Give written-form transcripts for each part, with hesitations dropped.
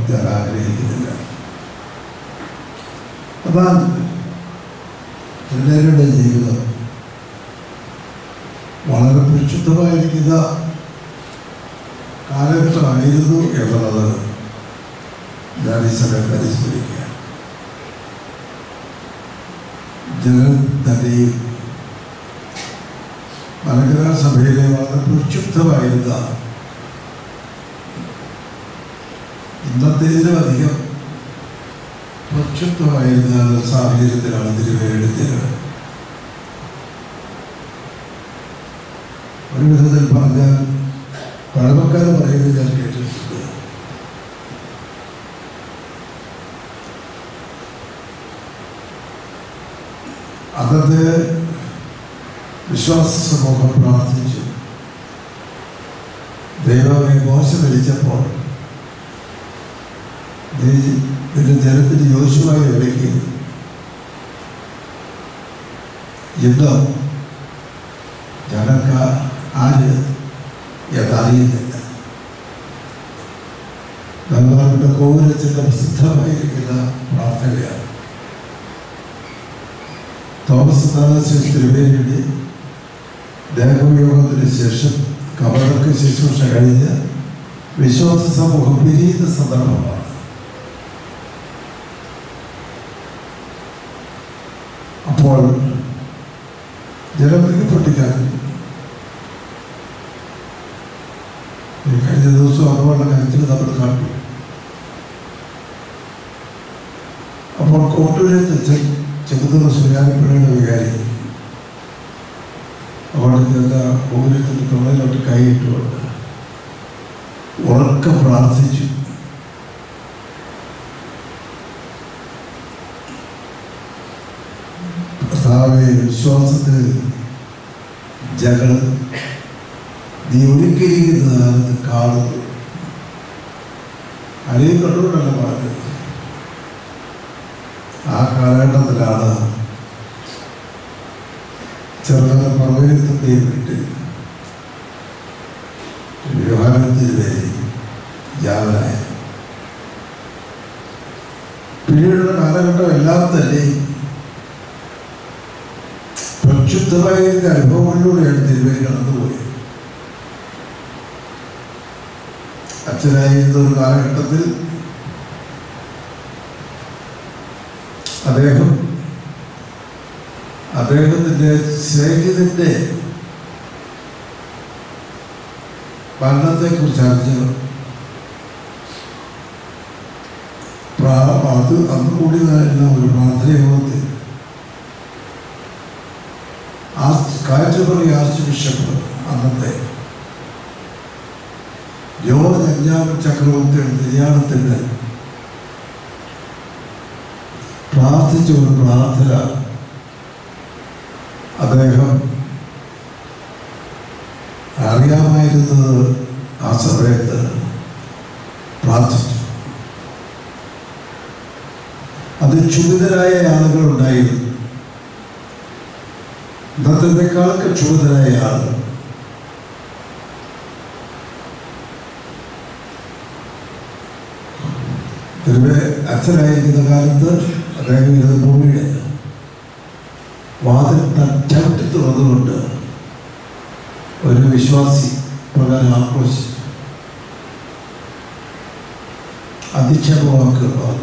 ഞാൻ ആഗ്രഹിക്കുന്നില്ല. എന്നാൽ എല്ലാവരുടെ ജീവിതം വളരെ പരിശുദ്ധമായിരിക്കുന്ന കാലഘട്ടമായിരുന്നു എന്നുള്ളത് ഞാൻ ഈ സമയം പരിശോധിക്കുക. ജനൽ തന്നെയും മലങ്കര സഭയിലെ വളരെ പ്രക്ഷുബ്ധമായിരുന്ന, ഇന്നത്തേതിലും അധികം പ്രക്ഷുബ്ധമായിരുന്ന സാഹചര്യത്തിലാണ് തിരുവേലെടുത്തത്. ഒരു വിധത്തിൽ പറഞ്ഞാൽ പഴമക്കാർ പറയുന്നത് ഞാൻ കേട്ടിട്ടുണ്ട്. അന്നത്തെ വിശ്വാസ സമൂഹം പ്രാർത്ഥിച്ചു, ദൈവമേ മോശം ധരിച്ചപ്പോൾ നിന്റെ ജനത്തിന് യോശുവായി ഇടയ്ക്ക് യുദ്ധം ജനക്ക ആര് എന്നറിയുന്നില്ല. ഭഗവാനുടെ കോവിലച്ചൻ്റെ പ്രസിദ്ധമായിരിക്കുന്ന പ്രാർത്ഥനയാണ്. തോമസ് തിരുവേലിയുടെ ദേഹവിയോഗത്തിന് ശേഷം കബറടക്ക ശുശ്രൂഷ കഴിഞ്ഞ് വിശ്വാസ സമൂഹം പിരിയുന്ന സന്ദർഭമാണ്. അപ്പോൾ ജനങ്ങൾക്ക് പൊട്ടിക്കാൻ കഴിഞ്ഞ ദിവസം അതുപോലെ കാര്യത്തിൽ നമ്മൾ കണ്ടു. അപ്പോൾ കോട്ടൂരത്ത് ചെറുതുള്ള സുരാനിപ്പുഴയുടെ വികാരി അവിടെ ചെന്ന കോവിലത്തിൻ്റെ തൊള്ളയിലോട്ട് കൈയിട്ടുകൊണ്ട് ഉറക്കം പ്രാർത്ഥിച്ചു. കർത്താവേ, വിശ്വാസത്തിൽ ജകൾ നീ ഒരുക്കിയിരിക്കുന്നതാണെന്ന് കാണുന്നു. അരയും കണ്ടുകൊണ്ടല്ല പറഞ്ഞത്. ആ കാലഘട്ടത്തിലാണ് ചെറുതല പ്രവചനത്തിൻ്റെയും വീട്ടിൽ ജുഹാനത്തിൻ്റെ ജാവനായ പിന്നീടുള്ള കാലഘട്ടം എല്ലാം തന്നെ പ്രക്ഷുബ്ധമായിരുന്ന അനുഭവങ്ങളിലൂടെയാണ് തിരുവേലി കടന്നുപോയത്. അച്ഛനായിരുന്ന ഒരു കാലഘട്ടത്തിൽ അദ്ദേഹത്തിൻ്റെ സ്നേഹിതൻ്റെ മരണത്തെക്കുറിച്ച് അറിഞ്ഞു. അത് അന്ന് കൂടിയതായിരുന്ന ഒരു പ്രാർത്ഥനയോഗത്തിൽ കാറ്റുപറി ആർച്ച് ബിഷപ്പ് അന്നത്തെ ജോർജ് അഞ്ചാമൻ ചക്രവർത്തിയുടെ നിര്യാണത്തിന് പ്രാർത്ഥിച്ച ഒരു പ്രാർത്ഥന അദ്ദേഹം അറിയാമായിരുന്നത് ആ സമയത്ത് പ്രാർത്ഥിച്ചു. അത് ക്ഷുഭിതരായ ആളുകളുണ്ടായിരുന്നു. ഇന്നത്തേക്കാളൊക്കെ ക്ഷുഭിതരായ ആളുകൾ. പൊതുവെ അച്ഛനായിരിക്കുന്ന കാലത്ത് അദ്ദേഹം ഇരുന്ന ഭൂമിയുടെ വാതിൽ ചവിട്ടി തുറന്നുകൊണ്ട് ഒരു വിശ്വാസി പ്രകാരം ആക്രോശിച്ചു. അധിക്ഷേപവാക്കുകൾ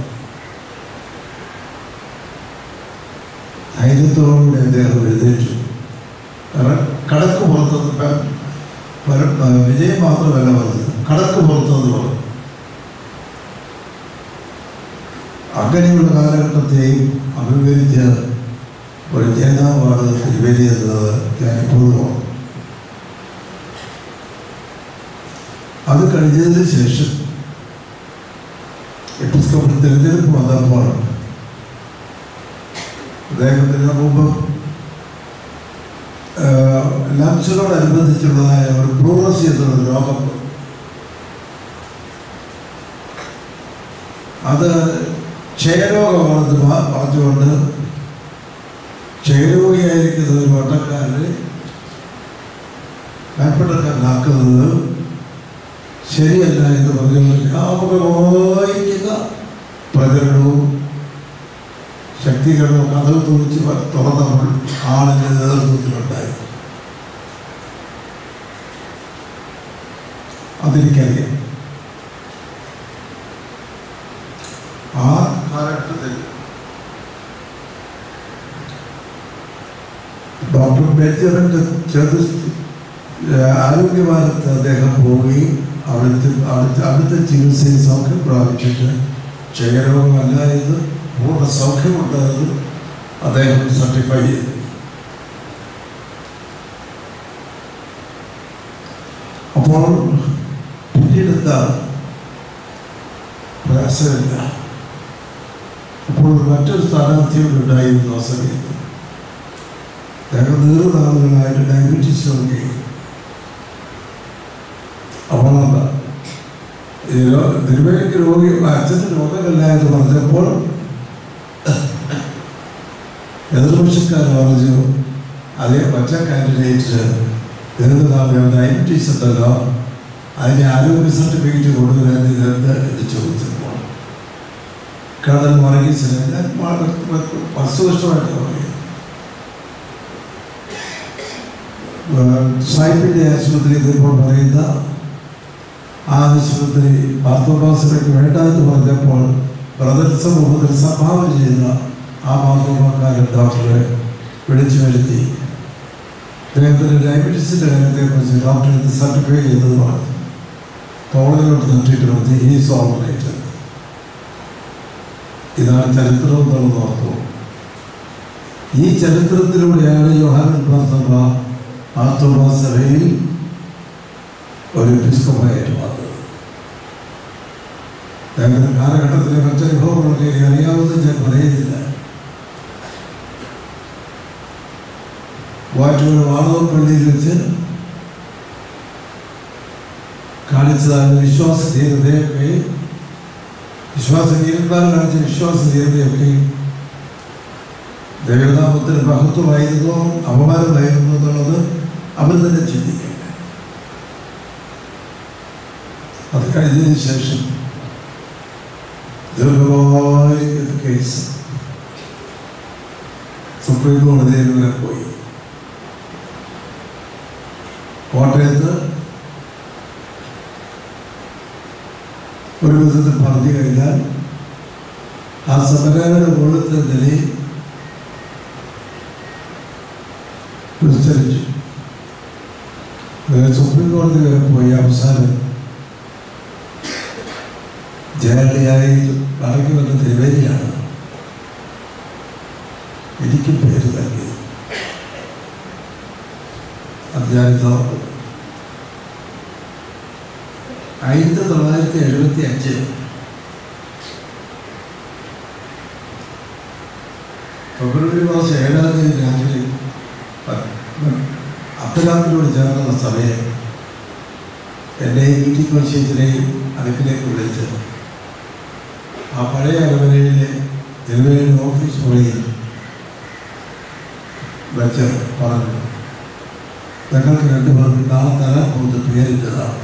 ധൈര്യത്തോടുകൂടി അദ്ദേഹം എഴുന്നേറ്റു. കടക്ക് പുറത്തുനിന്ന് വിജയം മാത്രമല്ല പറഞ്ഞത്, കടക്ക് പുറത്തുനിന്ന് പറഞ്ഞു. അങ്ങനെയുള്ള കാലഘട്ടത്തെയും അഭിമുഖീകരിച്ച ഒരു നേതാവാണ് തിരുവേലി എന്നത് ഞാൻ എപ്പോഴും ഓർക്കും. അത് കഴിഞ്ഞതിന് ശേഷം എപ്പിസ്കോപ്പൽ തിരഞ്ഞെടുപ്പ് വന്നപ്പോൾ അദ്ദേഹത്തിന് മുമ്പ് ലംസിനോടനുബന്ധിച്ചുള്ളതായ ഒരു പ്ലൂറസി എന്നുള്ള രോഗം, അത് ക്ഷയരോഗമാണെന്ന് പറഞ്ഞുകൊണ്ട് ക്ഷയരോഗിയായിരിക്കുന്ന ഒരു വട്ടക്കാരനെ ഭയപ്പെട്ടക്കാരനാക്കുന്നത് ശരിയല്ല എന്ന് പറഞ്ഞുകൊണ്ട് നമുക്ക് വായിക്കും പ്രകടനവും ശക്തികളും കഥ തുണിച്ച് തുറന്നപ്പോൾ ആളിൻ്റെ നേതൃത്വത്തിലുണ്ടായി. അതെനിക്കറിയാം. ആ കാലഘട്ടത്തിൽ ഡോക്ടർ ബെഞ്ചമിൻ്റെ ആരോഗ്യഭാരത്ത് അദ്ദേഹം പോവുകയും അവിടുത്തെ ചികിത്സയിൽ സൗഖ്യം പ്രാപിച്ചിട്ട് ക്ഷയരോഗമല്ല എന്ന് പൂർണ്ണ സൗഖ്യമുണ്ടായത് അദ്ദേഹം സർട്ടിഫൈ ചെയ്തു. അപ്പോൾ പിന്നീടെന്താ പ്രയാസമില്ല. അപ്പോൾ മറ്റൊരു സ്ഥാനാർത്ഥിയോട് ഉണ്ടായിരുന്നു ആ സമയത്ത്. അദ്ദേഹം നീറുനാളുകളായിട്ട് ഡയബറ്റീസ് രോഗിയായി. അവളല്ല തിരുമേനിക്ക് രോഗി അച്ഛൻ്റെ രോഗമല്ല എന്ന് പറഞ്ഞപ്പോൾ എതിർപക്ഷക്കാർ പറഞ്ഞു അതേ മറ്റേ കാൻഡിഡേറ്റ് ദീർഘനാളുകൾ ഡയബറ്റീസ് ഉണ്ടല്ലോ, അതിന് ആരോഗ്യ സർട്ടിഫിക്കറ്റ് കൊണ്ടുവരാൻ ഇതെന്ത് എന്ന് ചോദിച്ചപ്പോൾ കടൽ വർഗീസിന് ഞാൻ വസ്തുനിഷ്ഠമായിട്ട് പറയും. സായിപ്പിൻ്റെ ആശുപത്രി ഇപ്പോൾ പറയുന്ന ആ ആശുപത്രി മാർത്തോമാസനയ്ക്ക് വേണ്ട എന്ന് പറഞ്ഞപ്പോൾ ബ്രദർ സമൂഹത്തിൽ സംഭാവന ചെയ്ത ആ മാർത്തോമാക്കാരൻ ഡോക്ടറെ വിളിച്ചു വരുത്തി അദ്ദേഹത്തിൻ്റെ ഡയബറ്റീസിൻ്റെ കാര്യത്തെക്കുറിച്ച് ഡോക്ടർ ഇത് സർട്ടിഫൈ ചെയ്തത് പറഞ്ഞു. തോളിലോട്ട് തട്ടിയിട്ട് പറഞ്ഞു ഈസ് ഓൾ റൈറ്റ്. ഇതാണ് ചരിത്രം എന്നുള്ളത് ഓർത്തു. ഈ ചരിത്രത്തിലൂടെയാണ് യോഹാനൻ മാർത്തോമ മാർത്തോമാ സഭയിൽ ഒരു എപ്പിസ്കോപ്പായിട്ട് മാറുന്നത്. ഞങ്ങളുടെ കാലഘട്ടത്തിലെ മറ്റനുഭവങ്ങളൊക്കെ അറിയാവുന്നത് ഞാൻ പറയുന്നില്ല. വാറ്റൂർ വാളവപ്പള്ളിയിൽ വെച്ച് കാണിച്ചതാണ് വിശ്വാസധീരതയൊക്കെ, വിശ്വാസധീരന്മാർ കാണിച്ച വിശ്വാസധീരതയൊക്കെ ദൈവനാമത്തിന് മഹത്വമായിരുന്നോ അപമാനമായിരുന്നു എന്നുള്ളത് അവർ തന്നെ ചിന്തിക്കുക. അത് കഴിഞ്ഞതിന് ശേഷം ദീർഘമായ കേസ് സുപ്രീം കോടതിയിൽ വരെ പോയി. കോട്ടയത്ത് ഒരു വിധത്തിൽ പറഞ്ഞു കഴിഞ്ഞാൽ ആ സമരങ്ങളുടെ മുകളിലത്തെ നിലയിൽ വിസ്തരിച്ചു. സുപ്രീം കോടതി വരെ പോയി അവസാനം ജനറലിയായി മടങ്ങി വന്ന തിരുവേദിയാണ് എനിക്ക് പേര് നൽകിയത്. അധ്യായം 1975 ഫെബ്രുവരി മാസം 7-ാം തീയതി രാത്രി അർദ്ധരാത്രിയോട് ചേർന്ന സമയം എന്നെ വീട്ടിൽ കോശേച്ചിനെയും അടുക്കിലേക്ക് വിളിച്ച് ആ പഴയ അരമനയിലെ തിരുവേലി ഓഫീസ് മുറിയിൽ വെച്ച് പറഞ്ഞു, ഞങ്ങൾക്ക് രണ്ടുപേർക്ക് നാളെ തരാൻ പോകുന്ന പേരിട്ടതാണ്.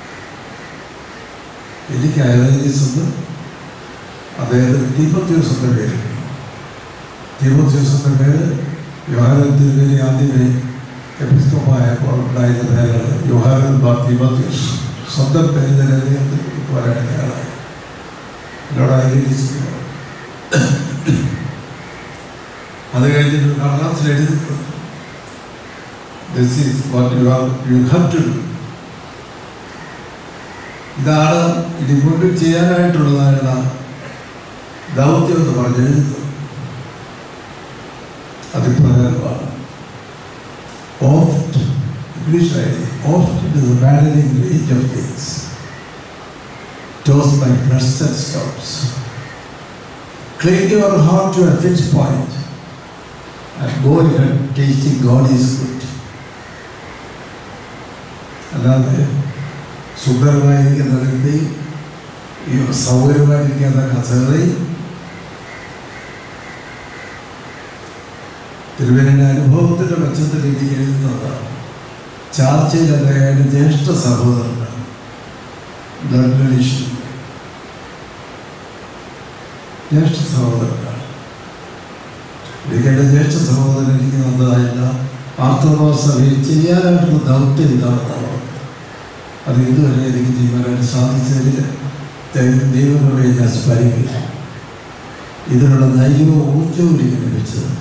എനിക്ക് അയലീസ് എന്ന് അദ്ദേഹത്തിന് തീമോത്തിയോസിൻ്റെ പേര്. തീമോത്തിയോസിൻ്റെ പേര് യോഹാനൻ തിരുവേലി ആദ്യമേ എപ്പിസ്കോപ്പായപ്പോൾ ഉണ്ടായിരുന്ന പേരാണ് യോഹാനൻ ബാർ തീമോത്തിയോസ്. സ്വന്തം പേര് തന്നെ അദ്ദേഹത്തിന് പറയാനാണ് എന്നോട് അയലീസ്. അത് കഴിഞ്ഞിട്ട് കടലാസിൽ എഴുതി this is what you have to do. ഇതാണ് ഇനി മുൻപിൽ ചെയ്യാനായിട്ടുള്ളതായുള്ള ദൗത്യം എന്ന് പറഞ്ഞെഴുതുന്നത്. അതിപ്രകാരമാണ്. Oft, ഇംഗ്ലീഷിലായി oft it is a maddening range of things tossed by thrusts and stops. Cling your heart to a fixed point and go ahead tasting God is good. അല്ലാതെ സുന്ദരമായിരിക്കുന്ന വ്യക്തി, സൗകര്യമായിരിക്കുന്ന കസേറി, തിരുവേലിയുടെ അനുഭവത്തിൻ്റെ പശ്ചാത്തലത്തിൽ എനിക്ക് എഴുതുന്നതാണ്. ചാർച്ചയിൽ അദ്ദേഹം ജ്യേഷ്ഠ സഹോദരനാണ്. ബ്ലഡ് റിലേഷൻ ജ്യേഷ്ഠ സഹോദരനാണ്. എൻ്റെ ജ്യേഷ്ഠ സഹോദരൻ എനിക്ക് നന്നതായില്ല ഓർത്തഡോക്സ് സഭയിൽ ചെയ്യാനായിട്ടുള്ള ദൗത്യം ഇതാണെന്നാണ്. അത് ഇതുവരെ എനിക്ക് ചെയ്യാനായിട്ട് സാധിച്ചതിൽ ദൈവകൃപയെ ഞാൻ സ്മരിക്കില്ല. ഇതിനുള്ള ധൈര്യവും ഊർജ്ജവും എനിക്ക് ലഭിച്ചത്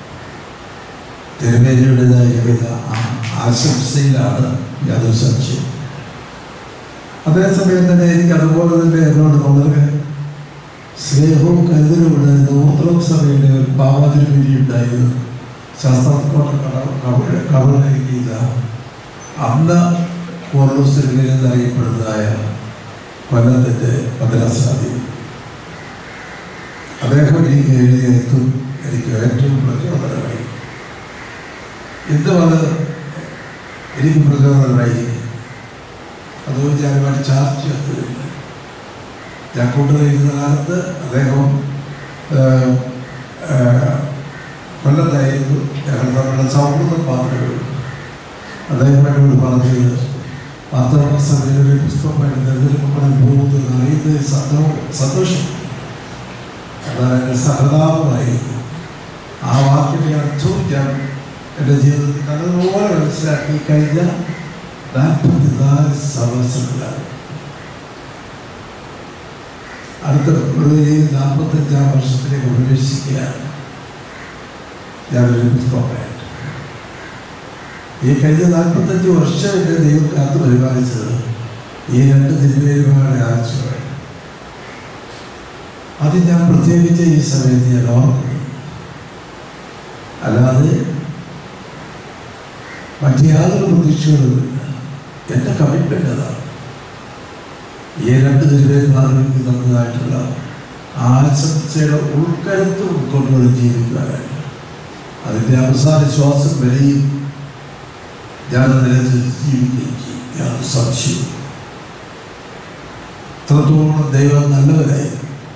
തിരുമേനിയുടേതായിരിക്കുന്ന ആശംസയിലാണ് യാതൊരു സംശയം. അതേസമയം തന്നെ എനിക്ക് അതുപോലെ തന്നെ എന്നോട് വളരെ സ്നേഹവും കരുതലും ഉണ്ടായിരുന്നു. ഓർത്തഡോക്സ് സഭയുടെ ഒരു പാവാതിരുമേനി ഉണ്ടായിരുന്നു. ശാസ്ത്രക്കോട്ട കവറിലിരിക്കുന്ന അന്ന് കോർലോസിൽ അറിയപ്പെടുന്നതായ കൊല്ലത്തിൻ്റെ മദ്രാസാദി. അദ്ദേഹം എനിക്ക് എഴുതിയെത്തും എനിക്ക് ഏറ്റവും പ്രചോദനമായി. ഇന്നും അത് എനിക്ക് പ്രചോദനമായി. അതുകൊണ്ട് ഞാൻ ഒരുപാട് ചാർജ് ചെയ്തിട്ടുണ്ട്. ഞാൻ കൊണ്ടുവരുന്ന കാലത്ത് അദ്ദേഹം കൊല്ലത്തായിരുന്നു. ഞങ്ങൾ തമ്മിലുള്ള സൗഹൃദം മാത്രമേ ഉള്ളൂ. അദ്ദേഹം എന്നോട് പറഞ്ഞത് ഓർത്തഡോക്സ് സഭയുടെ പുസ്തകമായി തെരഞ്ഞെടുക്കപ്പെടാൻ പോകുന്നത് അറിയുന്നത് സന്തോഷം. എന്നാൽ എൻ്റെ സഹതാപമായി ആ വാക്കിൻ്റെ അർത്ഥവും ഞാൻ എൻ്റെ ജീവിതത്തിൽ നല്ലതുപോലെ മനസ്സിലാക്കി കഴിഞ്ഞ 44 സംവത്സരങ്ങളാണ്. അടുത്ത 45-ാം വർഷത്തിലേക്ക് പ്രവേശിക്കുകയാണ് ഞാനൊരു പുസ്തകമായിട്ട്. ഈ കഴിഞ്ഞ 45 വർഷം എൻ്റെ ദൈവം കാത്തു പരിപാലിച്ചത് ഈ 2 തിരുമേനിമാരുടെ ആവശ്യമാണ്. അത് ഞാൻ പ്രത്യേകിച്ച് ഈ സമയത്ത് ഞാൻ ഓർക്കുന്നു. അല്ലാതെ മറ്റ് യാതൊരു പ്രതീക്ഷകളുമില്ല. എൻ്റെ കമ്മിറ്റ്മെൻ്റ് അതാണ്. ഈ 2 തിരുമേനിമാർക്ക് തന്നതായിട്ടുള്ള ആശംസയുടെ ഉൾക്കരുത്ത് ഉൾക്കൊണ്ടുകൊണ്ട് ജീവിക്കാനായിട്ട് അതിൻ്റെ അവസാന ശ്വാസം വരെയും ഞാൻ നിലനിൽ ജീവിക്കുകയും യാതൊരു സംശയവും. അത്രത്തോളം ദൈവം നല്ലവരായി.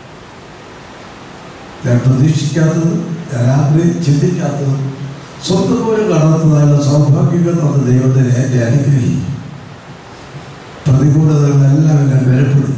ഞാൻ പ്രതീക്ഷിക്കാത്തതും ഞാൻ ചിന്തിക്കാത്തതും സ്വന്തം പോലും കാണാത്തതായുള്ള സൗഭാഗ്യങ്ങൾ തന്ന ദൈവത്തിന് എന്നെ അനുഗ്രഹിക്കും. പ്രതികൂലതകളെല്ലാം എന്നെ ബലപ്പെടും.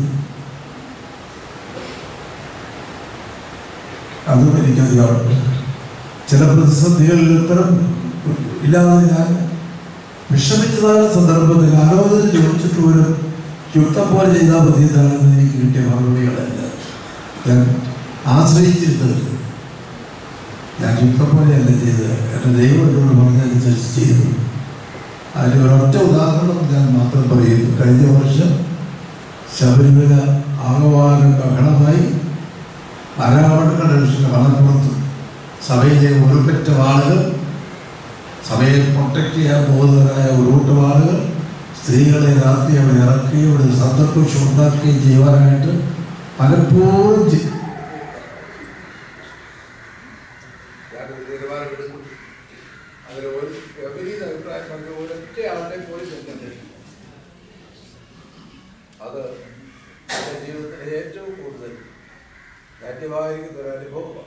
അതും എനിക്കറിയാവുന്നു. ചില പ്രതിസന്ധികളിൽ ഉത്തരം ഇല്ലാതെ ഞാൻ വിഷമിച്ചതായ സന്ദർഭത്തിൽ ആലോചന ചോദിച്ചിട്ട് പോലും യുക്തം പോലെ ചെയ്താൽ മതി എന്നാണെന്ന് എനിക്ക് കിട്ടിയ മറുപടികളല്ല ഞാൻ ആശ്രയിച്ചിരുന്നത്. ഞാൻ യുക്തം പോലെയല്ല ചെയ്തത്. എൻ്റെ ദൈവം എന്നോട് പറഞ്ഞതനുസരിച്ച് ചെയ്തു. അതിന് ഒരൊറ്റ ഉദാഹരണം ഞാൻ മാത്രം പറയുന്നു. കഴിഞ്ഞ വർഷം ശബരിമല ആകവാനം ബഹളമായി അരാവണങ്ങളുടെ കടപ്പുറത്ത് സഭയിലെ ഉൾപ്പെട്ട ആളുകൾ, സഭയെ പ്രൊട്ടക്ട് ചെയ്യാൻ പോകുന്നവരായ ഒരു കൂട്ടം ആളുകൾ സ്ത്രീകളെ രാത്രി അവിടെ ഇറക്കുകയും അവിടെ സന്ദർഭം ഉണ്ടാക്കുകയും ചെയ്യുവാനായിട്ട് പലപ്പോഴും തീരുമാനമെടുക്കും. അതിൽ ഒരു വിപരീത അഭിപ്രായം പറഞ്ഞ ഒരൊറ്റ ആളുടെ പോലും ചെന്നിട്ട് അത് എൻ്റെ ജീവിതത്തിലെ ഏറ്റവും കൂടുതൽ ധന്യമായിരിക്കുന്ന ഒരു അനുഭവമാണ്.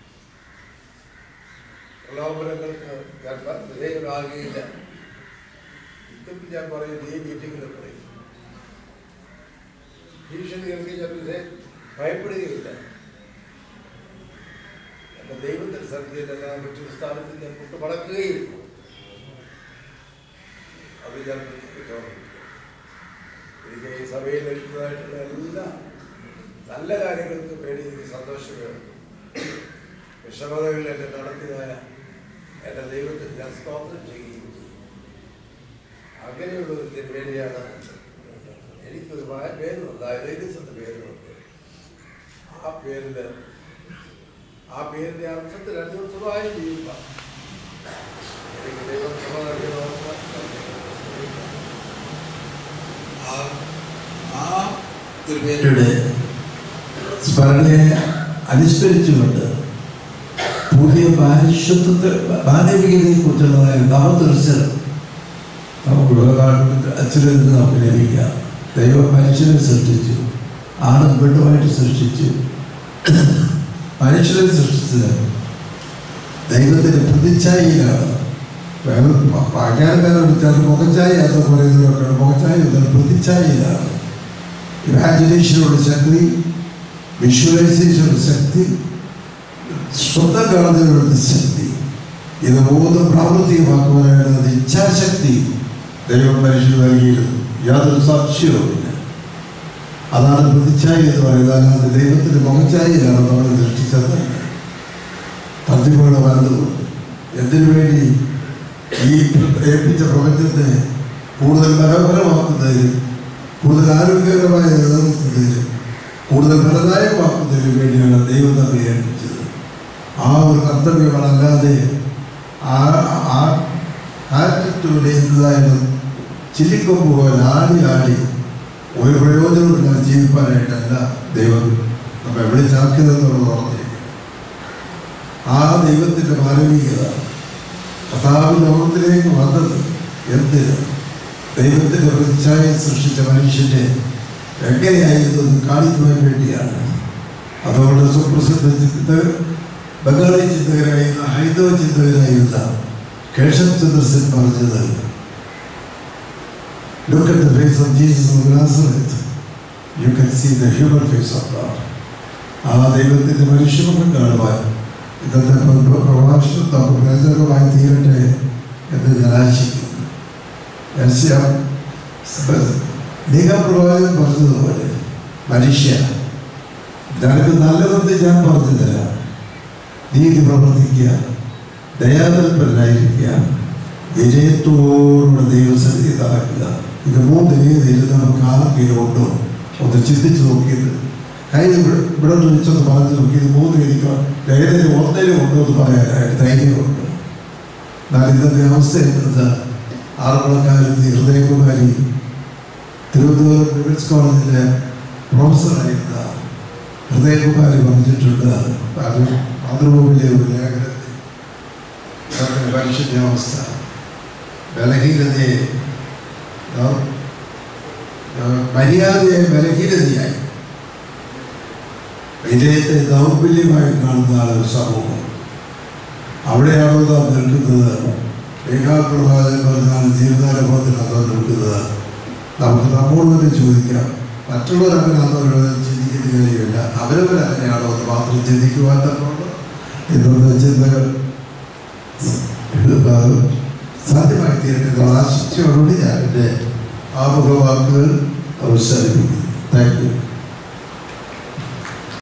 പ്രലോഭനങ്ങൾക്ക് ഞാൻ വിധേയനാകുകയില്ല. ഇതും ഞാൻ പറയുന്നത് ഈ മീറ്റിങ്ങിൽ പറയും. ഭീഷണികൾക്ക് ഞാൻ ഭയപ്പെടുകയില്ല. എൻ്റെ ദൈവത്തിൻ്റെ സന്ധിയിലെല്ലാം മറ്റൊരു സ്ഥാനത്ത് ഞാൻ കൊണ്ട് മടക്കുകയില്ല. അത് ഞാൻ എനിക്ക് ഈ സഭയിൽ എടുത്തതായിട്ടുള്ള എല്ലാ നല്ല കാര്യങ്ങൾക്കും വേണ്ടി എനിക്ക് സന്തോഷമാണ്. വിഷമതകളിൽ എന്നെ നടത്തിയതായ എൻ്റെ ദൈവത്തിന് ഞാൻ സ്തോത്രം ചെയ്യുകയും ചെയ്യും. അങ്ങനെയുള്ള ഒരു തിരുവേദിയാണ് എനിക്കൊരു പേരുണ്ട്, ഐലൈനസ് പേരുണ്ട്. ആ പേരിൻ്റെ അർത്ഥത്തിൽ അനുസൃതമായി ചെയ്യുക. എനിക്ക് ദൈവം ആ തിരുവേദിയുടെ സ്മരണയെ അനുസ്മരിച്ചുകൊണ്ട് പുതിയ മാനവികതയെക്കുറിച്ചുള്ളതായ നവദർശനം നമുക്ക് അച്ഛനിൽ നിന്ന് നമുക്ക് ലഭിക്കാം. ദൈവം മനുഷ്യനെ സൃഷ്ടിച്ചു, ആണും പെണ്ണുമായിട്ട് സൃഷ്ടിച്ചു. മനുഷ്യനെ സൃഷ്ടിച്ചത് ദൈവത്തിൻ്റെ പ്രതിച്ഛായയിലാണ്. പാകാരക്കാരെ വിളിച്ചാൽ മുഖച്ഛായ എന്ന് പറയുന്നവരൊക്കെ മുഖച്ഛായ പ്രതിച്ഛായയിലാണ്. ഇമാജിനേഷനോട് ശക്തി, വിഷ്വലൈസേഷൻ ശക്തി, സ്വന്തം കാണുന്നതിനുള്ള ശക്തി, ഇത് മൂന്നും പ്രാവർത്തികമാക്കുവാനായിട്ട് ഇച്ഛാശക്തി ദൈവം മനുഷ്യന് നൽകിയിരുന്നു. യാതൊരു സംശയവുമില്ല. അതാണ് പ്രതിച്ഛായ എന്ന് പറയുന്നത്. അല്ലാതെ ദൈവത്തിൻ്റെ മുഖച്ഛായയിലാണ് നമ്മൾ സൃഷ്ടിച്ചത്. തട്ടിപ്പുകൾ വന്നതുകൊണ്ട് എന്തിനു വേണ്ടി ഈ ഏൽപ്പിച്ച പ്രപഞ്ചത്തെ കൂടുതൽ മനോഹരമാക്കുന്നതിനും കൂടുതൽ ആരോഗ്യകരമായി നിലനിർത്തുന്നതിനും കൂടുതൽ ഫലദായകമാക്കുന്നതിനും വേണ്ടിയാണ് ദൈവം നമ്മെ ഏൽപ്പിച്ചത്. ആ ഒരു കർത്തവ്യമല്ലാതെ ആറ്റിറ്റ്യൂഡിൻ്റെതായാലും ചില്ലിക്കൊമ്പ് പോലെ ആടി ഒരു പ്രയോജനമില്ലാതെ ജീവിക്കാനായിട്ടല്ല ദൈവം നമ്മെ വിളിച്ചാക്കിയതെന്നുള്ളത് ഓർത്തിരിക്കും. ആ ദൈവത്തിൻ്റെ മാനവികത കർത്താവ് ലോകത്തിലേക്ക് വന്നത് എന്തിന്? ദൈവത്തിൻ്റെ പ്രതിച്ഛായ സൃഷ്ടിച്ച മനുഷ്യൻ്റെ എങ്ങനെയായിരുന്നു കാണിക്കുവാൻ വേണ്ടിയാണ്. അതുകൊണ്ട് സുപ്രസിദ്ധ ചിന്തകർ, ബംഗാളി ചിന്തകരായിരുന്ന ഹൈന്ദവ ചിന്തകരായിരുന്ന കേശവ് ചന്ദ്ര സെൻ പറഞ്ഞത്, look at the face of Jesus of Nazareth, you can see the human face of God. ആ ദൈവത്തിൻ്റെ മനുഷ്യമുഖം കാണുവാൻ ഇന്നത്തെ പ്രഭാഷണം നമുക്ക് പ്രയോജനമായി തീരട്ടെ എന്ന് ഞാൻ ആശിക്കുന്നു. പ്രവാചകൻ പറഞ്ഞതുപോലെ, മനുഷ്യ നിനക്ക് നല്ലതെന്ന് ഞാൻ പറഞ്ഞു തരാം, നീതി പ്രവർത്തിക്കുക, ദയാതൽപരനായിരിക്കുക, വിജയത്തോടുകൂടെ ദൈവസന്നിധി നടക്കുക. ഇത് മൂന്ന് രീതിയിൽ നമുക്ക് ആർക്കെങ്കിലും ഉണ്ടോ ഒന്ന് ചിന്തിച്ച് നോക്കിയത്, കയ്യിൽ ഇവിടെ വെച്ചൊന്ന് പറഞ്ഞു നോക്കി. ഇത് മൂന്ന് രീതിക്ക് ഏതെങ്കിലും ഒന്നിലും ഉണ്ടോ എന്ന് പറയാനായിട്ട് ധൈര്യമുണ്ട്. എന്നാൽ ഇന്നത്തെ അവസ്ഥ എന്നത് ആറന്മുളക്കാരത്തി ഹൃദയകുമാരി തിരുവനന്തപുരം വിമൻസ് കോളേജിലെ പ്രൊഫസറായിരുന്ന ഹൃദയകുമാരി പറഞ്ഞിട്ടുണ്ട്, മാതൃഭൂമിയിലെ ഒരു ലേഖനത്തിൽ മനുഷ്യൻ്റെ അവസ്ഥ ബലഹീനതയെ മര്യാദയെ ബലഹീനതയായി, വിജയത്തെ ദൗർബല്യമായി കാണുന്ന ഒരു സമൂഹം. അവിടെയാണോ നാം നിൽക്കുന്നത്? ഏകാഗ്രവാദം പറഞ്ഞാൽ ജീവിതാനുഭവത്തിലാണോ നിൽക്കുന്നത്? നമുക്ക് നമ്മോട് തന്നെ ചോദിക്കാം. മറ്റുള്ളവരങ്ങനെയാണോ ചിന്തിക്കുന്ന കാര്യമില്ല, അവരവരങ്ങനെയാണോ എന്ന് മാത്രം ചിന്തിക്കുവാൻ തന്നെയുള്ളൂ എന്നുള്ള ചിന്തകൾ സാധ്യമായി തീരട്ടെ ആശിച്ചോടുകൂടി ഞാൻ എൻ്റെ ആമുഖവാക്കുകൾ അവസാനിപ്പിക്കുന്നു. Thank U.